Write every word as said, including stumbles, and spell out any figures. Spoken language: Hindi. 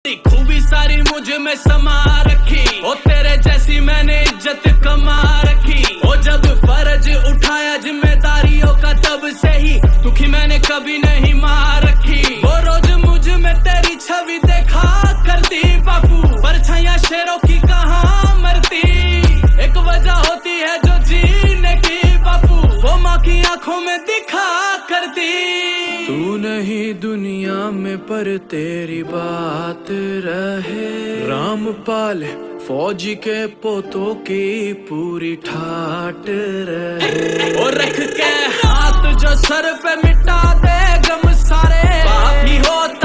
खूबी सारी मुझ में समा रखी, ओ तेरे जैसी मैंने इज्जत कमा रखी। ओ जब फर्ज उठाया जिम्मेदारियों का तब से ही दुखी मैंने कभी नहीं मार रखी। वो रोज मुझ में तेरी छवि देखा करती बापू, परछाइयां शेरों की कहाँ मरती। एक वजह होती है जो जीने की बापू, वो माँ की आंखों में दिखा करती। तू नहीं दुनिया में पर तेरी बात रहे, रामपाल फौजी के पोतों की पूरी ठाट रहे। और रख के हाथ जो सर पे मिटा दे गम सारे, बाप ही हो